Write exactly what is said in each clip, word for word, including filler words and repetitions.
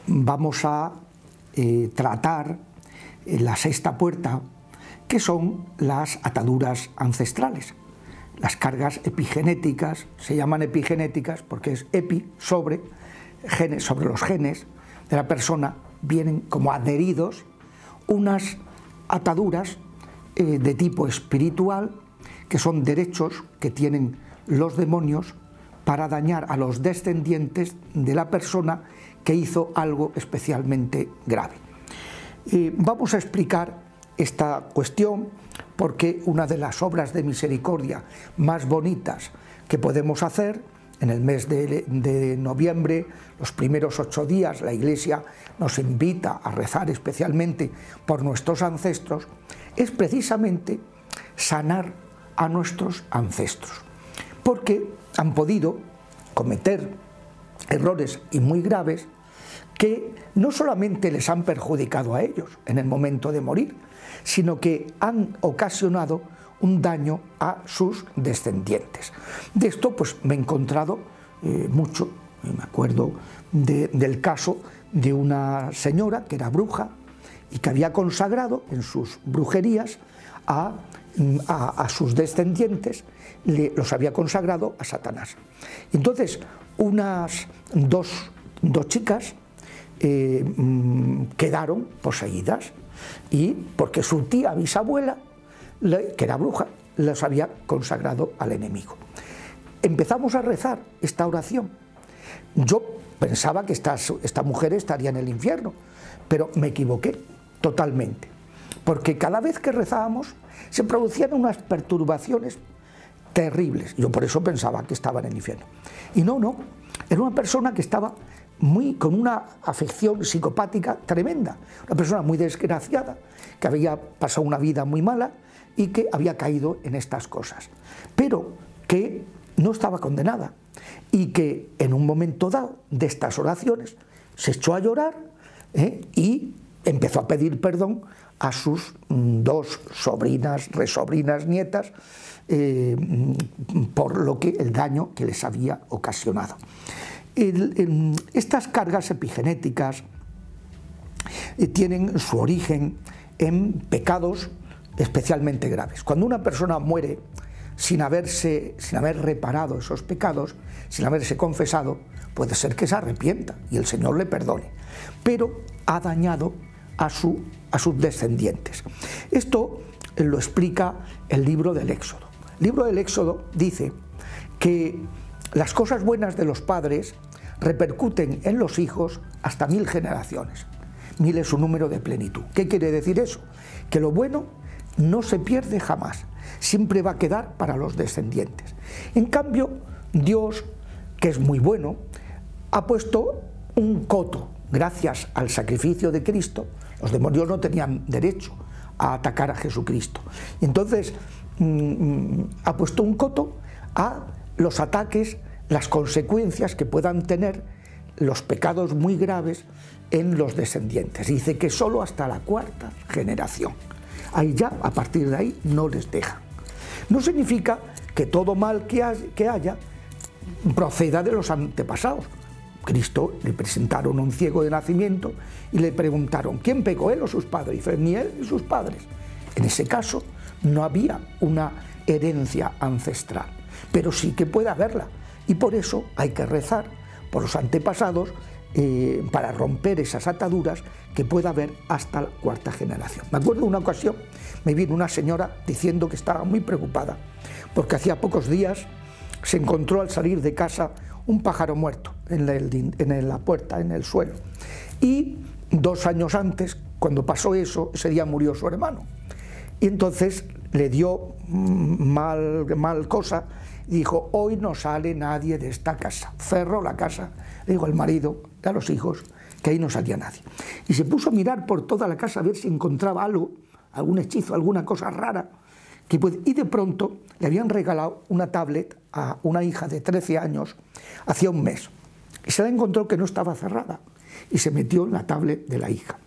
vamos a eh, tratar la sexta puerta, que son las ataduras ancestrales. Las cargas epigenéticas, se llaman epigenéticas porque es epi, sobre, genes, sobre los genes de la persona, vienen como adheridos unas ataduras eh, de tipo espiritual, que son derechos que tienen los demonios para dañar a los descendientes de la persona que hizo algo especialmente grave. Eh, vamos a explicar esta cuestión porque una de las obras de misericordia más bonitas que podemos hacer en el mes de, de noviembre, los primeros ocho días, la Iglesia nos invita a rezar especialmente por nuestros ancestros, es precisamente sanar a nuestros ancestros, porque han podido cometer errores y muy graves que no solamente les han perjudicado a ellos en el momento de morir, sino que han ocasionado un daño a sus descendientes. De esto pues me he encontrado eh, mucho, me acuerdo de, del caso de una señora que era bruja y que había consagrado en sus brujerías a, a, a sus descendientes, le, los había consagrado a Satanás. Entonces unas dos, dos chicas eh, quedaron poseídas, y porque su tía bisabuela, que era bruja, los había consagrado al enemigo. Empezamos a rezar esta oración. Yo pensaba que estas, esta mujer estaría en el infierno, pero me equivoqué totalmente, porque cada vez que rezábamos se producían unas perturbaciones terribles. Yo por eso pensaba que estaba en el infierno. Y no, no, era una persona que estaba muy, con una afección psicopática tremenda, una persona muy desgraciada, que había pasado una vida muy mala y que había caído en estas cosas, pero que no estaba condenada y que en un momento dado de estas oraciones se echó a llorar ¿eh? y empezó a pedir perdón a sus dos sobrinas, resobrinas, nietas, eh, por lo que el daño que les había ocasionado. El, el, estas cargas epigenéticas eh, tienen su origen en pecados especialmente graves. Cuando una persona muere sin, haberse, sin haber reparado esos pecados, sin haberse confesado, puede ser que se arrepienta y el Señor le perdone, pero ha dañado a, su, a sus descendientes. Esto lo explica el libro del Éxodo. El libro del Éxodo dice que las cosas buenas de los padres repercuten en los hijos hasta mil generaciones. Mil es un número de plenitud. ¿Qué quiere decir eso? Que lo bueno no se pierde jamás, siempre va a quedar para los descendientes. En cambio, Dios, que es muy bueno, ha puesto un coto. Gracias al sacrificio de Cristo, los demonios no tenían derecho a atacar a Jesucristo. Y entonces mmm, ha puesto un coto a los ataques, las consecuencias que puedan tener los pecados muy graves en los descendientes. Dice que solo hasta la cuarta generación. Ahí ya, a partir de ahí, no les deja. No significa que todo mal que haya proceda de los antepasados. Cristo le presentaron a un ciego de nacimiento y le preguntaron, ¿quién pecó, él o sus padres? Y dice, ni él ni sus padres. En ese caso no había una herencia ancestral, pero sí que puede haberla. Y por eso hay que rezar por los antepasados eh, para romper esas ataduras que pueda haber hasta la cuarta generación. Me acuerdo de una ocasión, me vino una señora diciendo que estaba muy preocupada porque hacía pocos días se encontró al salir de casa un pájaro muerto en la, en la puerta, en el suelo. Y dos años antes, cuando pasó eso, ese día murió su hermano. Y entonces le dio mal, mal cosa, y dijo, hoy no sale nadie de esta casa. Cerró la casa, le dijo al marido, a los hijos, que ahí no salía nadie. Y se puso a mirar por toda la casa a ver si encontraba algo, algún hechizo, alguna cosa rara. Que puede... Y de pronto le habían regalado una tablet a una hija de trece años hacía un mes. Y se la encontró que no estaba cerrada. Y se metió en la tablet de la hija.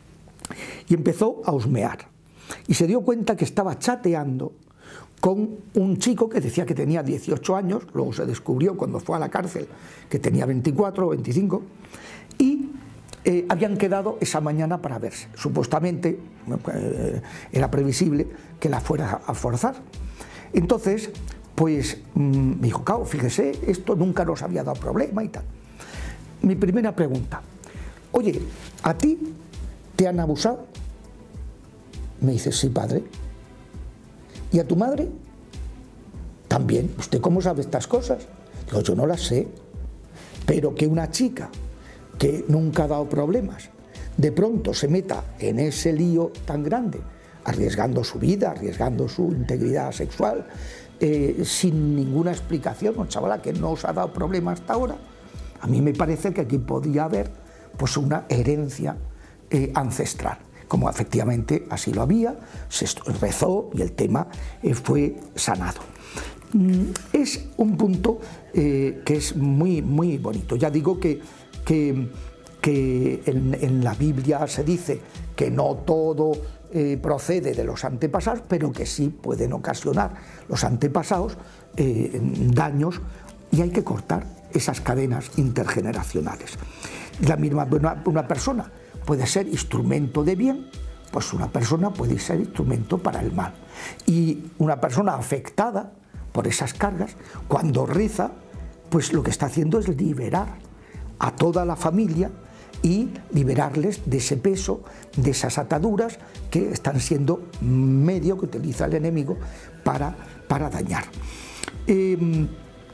Y empezó a husmear. Y se dio cuenta que estaba chateando con un chico que decía que tenía dieciocho años, luego se descubrió cuando fue a la cárcel que tenía veinticuatro o veinticinco, y eh, habían quedado esa mañana para verse. Supuestamente eh, era previsible que la fuera a forzar. Entonces, pues mmm, me dijo, claro, fíjese, esto nunca nos había dado problema y tal. Mi primera pregunta, oye, ¿a ti te han abusado? Me dice, sí, padre. ¿Y a tu madre? También. ¿Usted cómo sabe estas cosas? Digo, yo no las sé, pero que una chica que nunca ha dado problemas, de pronto se meta en ese lío tan grande, arriesgando su vida, arriesgando su integridad sexual, eh, sin ninguna explicación, una chavala que no os ha dado problemas hasta ahora, a mí me parece que aquí podía haber pues una herencia eh, ancestral, como efectivamente así lo había, se rezó y el tema eh, fue sanado. Es un punto eh, que es muy, muy bonito. Ya digo que, que, que en, en la Biblia se dice que no todo eh, procede de los antepasados, pero que sí pueden ocasionar los antepasados eh, daños, y hay que cortar esas cadenas intergeneracionales. La misma, una, una persona puede ser instrumento de bien, pues una persona puede ser instrumento para el mal. Y una persona afectada por esas cargas, cuando reza, pues lo que está haciendo es liberar a toda la familia y liberarles de ese peso, de esas ataduras que están siendo medio que utiliza el enemigo para, para dañar. Eh,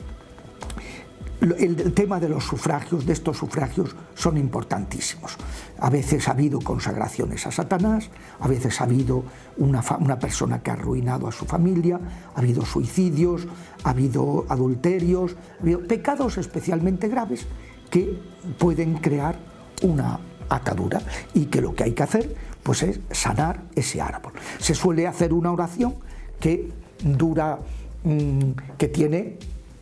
El, el tema de los sufragios, de estos sufragios, son importantísimos. A veces ha habido consagraciones a Satanás, a veces ha habido una, una persona que ha arruinado a su familia, ha habido suicidios, ha habido adulterios, ha habido pecados especialmente graves que pueden crear una atadura, y que lo que hay que hacer pues es sanar ese árbol. Se suele hacer una oración que dura, mmm, que tiene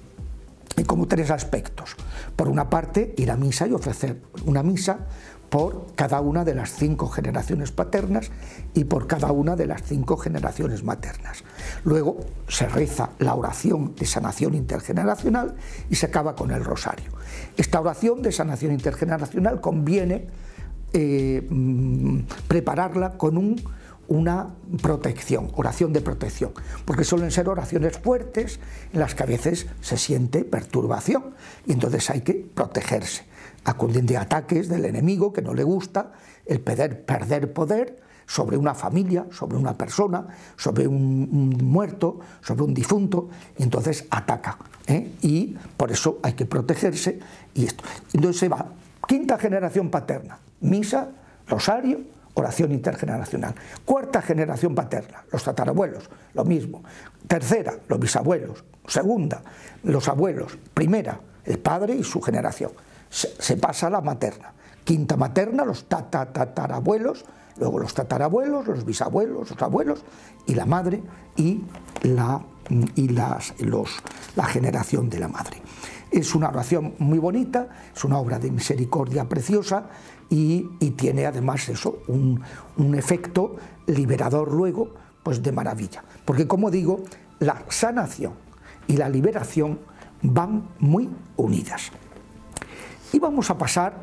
como tres aspectos. Por una parte, ir a misa y ofrecer una misa por cada una de las cinco generaciones paternas y por cada una de las cinco generaciones maternas. Luego se reza la oración de sanación intergeneracional y se acaba con el rosario. Esta oración de sanación intergeneracional conviene eh, prepararla con un una protección, oración de protección, porque suelen ser oraciones fuertes en las que a veces se siente perturbación, y entonces hay que protegerse de ataques del enemigo que no le gusta el perder, perder poder sobre una familia, sobre una persona, sobre un, un muerto, sobre un difunto, y entonces ataca, ¿eh? Y por eso hay que protegerse. Y esto. Entonces se va, quinta generación paterna, misa, rosario, oración intergeneracional. Cuarta generación paterna, los tatarabuelos, lo mismo. Tercera, los bisabuelos. Segunda, los abuelos. Primera, el padre y su generación. Se, se pasa a la materna. Quinta materna, los tatarabuelos, luego los tatarabuelos, los bisabuelos, los abuelos, y la madre y la, y las, los, la generación de la madre. Es una oración muy bonita, es una obra de misericordia preciosa, y, y tiene además eso, un, un efecto liberador luego, pues de maravilla. Porque, como digo, la sanación y la liberación van muy unidas. Y vamos a pasar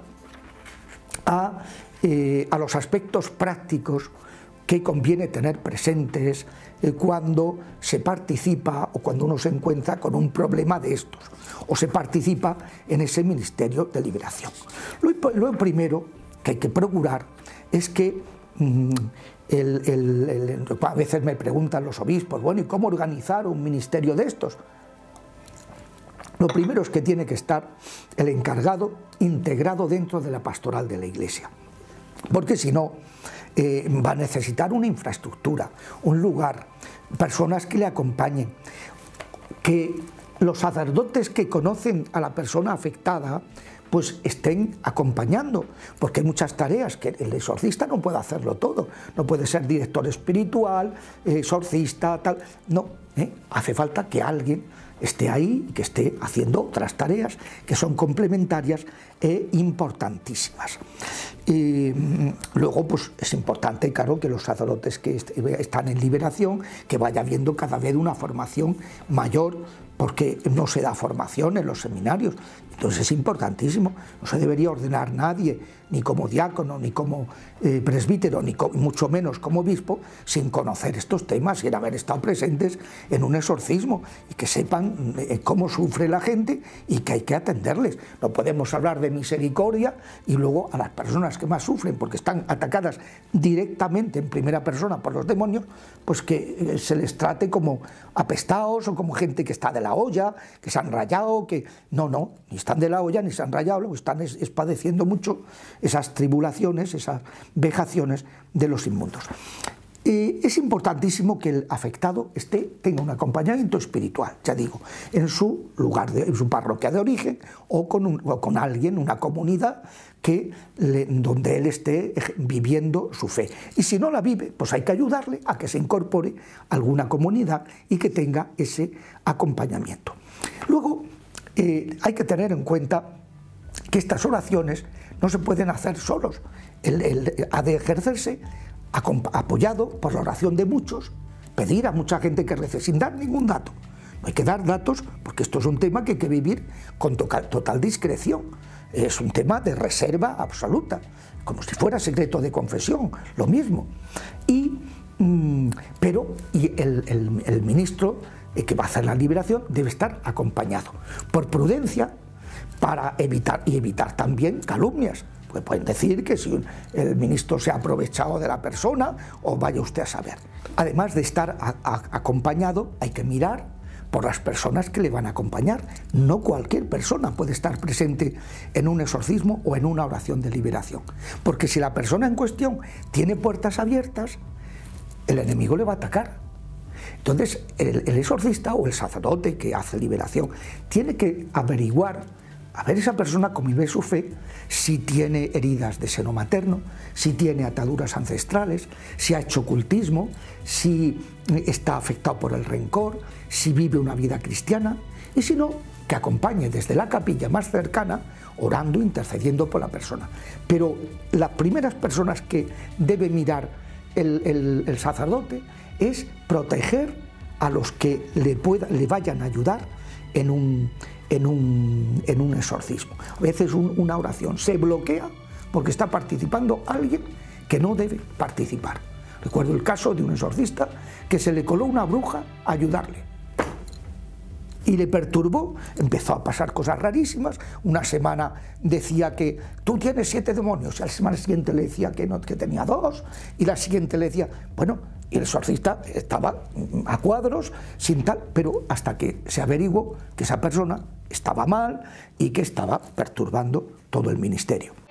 a, eh, a los aspectos prácticos que conviene tener presentes eh, cuando se participa o cuando uno se encuentra con un problema de estos, o se participa en ese ministerio de liberación. Lo, lo primero que hay que procurar es que mmm, el, el, el, a veces me preguntan los obispos, bueno, ¿y cómo organizar un ministerio de estos? Lo primero es que tiene que estar el encargado integrado dentro de la pastoral de la Iglesia, porque si no, eh, va a necesitar una infraestructura, un lugar, personas que le acompañen, que los sacerdotes que conocen a la persona afectada pues estén acompañando, porque hay muchas tareas que el exorcista no puede hacerlo todo, no puede ser director espiritual, exorcista, tal, no, ¿eh? Hace falta que alguien esté ahí, que esté haciendo otras tareas que son complementarias e importantísimas. Y luego, pues es importante, claro, que los sacerdotes que est están en liberación, que vaya habiendo cada vez una formación mayor, porque no se da formación en los seminarios. Entonces es importantísimo, no se debería ordenar nadie, ni como diácono, ni como eh, presbítero, ni co mucho menos como obispo, sin conocer estos temas, sin haber estado presentes en un exorcismo, y que sepan eh, cómo sufre la gente y que hay que atenderles. No podemos hablar de misericordia y luego a las personas que más sufren, porque están atacadas directamente en primera persona por los demonios, pues que eh, se les trate como apestados o como gente que está de la olla, que se han rayado, que no, no, ni están de la olla ni se han rayado, lo que están es, es padeciendo mucho esas tribulaciones, esas vejaciones de los inmundos. Eh, es importantísimo que el afectado esté, tenga un acompañamiento espiritual, ya digo, en su lugar, de, en su parroquia de origen o con, un, o con alguien, una comunidad que le, donde él esté viviendo su fe. Y si no la vive, pues hay que ayudarle a que se incorpore a alguna comunidad y que tenga ese acompañamiento. Luego, eh, hay que tener en cuenta que estas oraciones no se pueden hacer solos, el, el, ha de ejercerse apoyado por la oración de muchos, pedir a mucha gente que rece sin dar ningún dato. No hay que dar datos porque esto es un tema que hay que vivir con total, total discreción, es un tema de reserva absoluta, como si fuera secreto de confesión, lo mismo. Y, mm, pero y el, el, el ministro que va a hacer la liberación debe estar acompañado, por prudencia, para evitar, y evitar también calumnias, porque pueden decir que si el ministro se ha aprovechado de la persona, o vaya usted a saber. Además de estar a, a, acompañado, hay que mirar por las personas que le van a acompañar. No cualquier persona puede estar presente en un exorcismo o en una oración de liberación, porque si la persona en cuestión tiene puertas abiertas, el enemigo le va a atacar. Entonces el, el exorcista o el sacerdote que hace liberación tiene que averiguar, a ver esa persona cómo vive su fe, si tiene heridas de seno materno, si tiene ataduras ancestrales, si ha hecho ocultismo, si está afectado por el rencor, si vive una vida cristiana, y si no, que acompañe desde la capilla más cercana, orando, intercediendo por la persona. Pero las primeras personas que debe mirar el, el, el sacerdote es proteger a los que le, pueda, le vayan a ayudar en un, en un, en un exorcismo. A veces un, una oración se bloquea porque está participando alguien que no debe participar. Recuerdo el caso de un exorcista que se le coló una bruja a ayudarle y le perturbó, empezó a pasar cosas rarísimas. Una semana decía que tú tienes siete demonios, y a la semana siguiente le decía que, no, que tenía dos, y la siguiente le decía, bueno, y el exorcista estaba a cuadros, sin tal, pero hasta que se averiguó que esa persona estaba mal y que estaba perturbando todo el ministerio.